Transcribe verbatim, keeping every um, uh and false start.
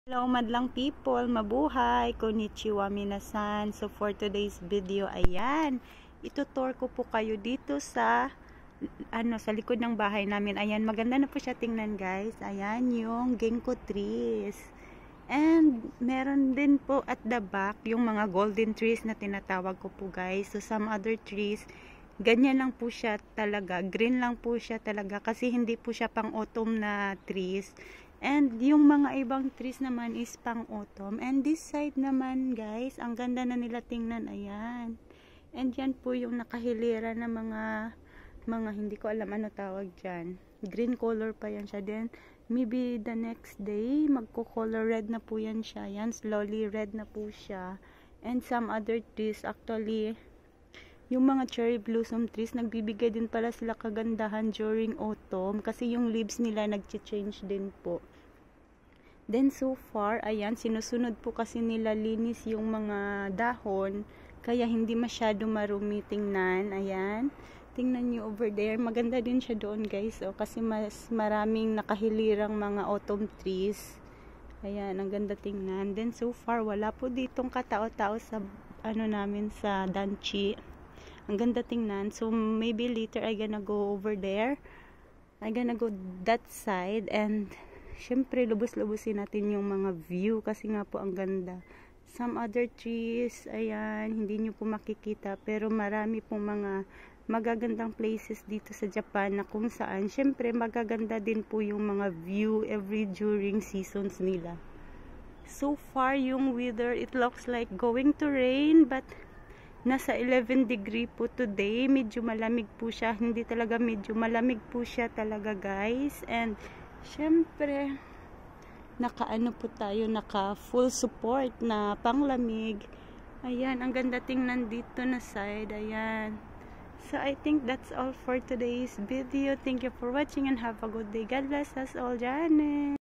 Hello madlang people, mabuhay, konnichiwa minasan. So for today's video, ayan, itutur ko po kayo dito sa ano sa likod ng bahay namin. Ayan, maganda na po siya tingnan guys. Ayan yung ginkgo trees. And meron din po at the back yung mga golden trees na tinatawag ko po guys. So some other trees, ganyan lang po siya talaga, green lang po siya talaga kasi hindi po siya pang autumn na trees. And yung mga ibang trees naman is pang autumn. And this side naman guys, ang ganda na nila tingnan, ayan. And yan po yung nakahilera na mga mga hindi ko alam ano tawag dyan. Green color pa yan siya. Then maybe the next day magko-color red na po yan siya. Yan, slowly red na po siya. And some other trees actually, yung mga cherry blossom trees, nagbibigay din pala sila kagandahan during autumn kasi yung leaves nila nag-change din po. Then so far, ayan, sinusunod po kasi nila linis yung mga dahon kaya hindi masyado marumi tingnan. Ayan, tingnan nyo over there, maganda din siya doon guys, oh, kasi mas maraming nakahilirang mga autumn trees. Ayan, ang ganda tingnan. Then so far, wala po ditong katao-tao sa ano namin sa Danchi. Ang ganda tingnan. So maybe later I gonna go over there. I gonna go that side and syempre lubos-lubusin natin yung mga view kasi nga po ang ganda. Some other trees, ayan, hindi nyo po makikita pero marami pong mga magagandang places dito sa Japan na kung saan syempre magaganda din po yung mga view every during seasons nila. So far yung weather, it looks like going to rain but nasa eleven degree po today. Medyo malamig po siya. Hindi talaga medyo malamig po siya talaga guys. And syempre naka-ano po tayo, naka full support na panglamig. Ayan, ang ganda tingnan dito na side. Ayan. So I think that's all for today's video. Thank you for watching and have a good day. God bless us all. Janet.